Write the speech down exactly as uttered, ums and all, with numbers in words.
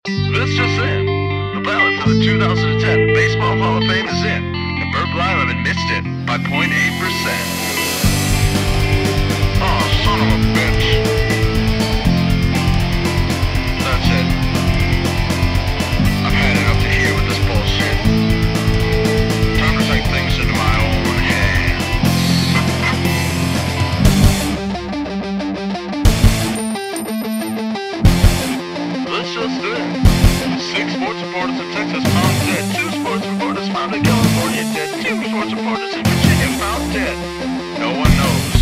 This just in. The ballot for the two thousand ten Baseball Hall of Fame is in, and Bert Blyleven missed it by zero point eight percent. Oh, son of a bitch. That's it. I've had enough to hear with this bullshit. Time to take things into my own hands. Let's just do it. Six sports reporters in Texas found dead. Two sports reporters found in California dead. Two sports reporters in Virginia found dead. No one knows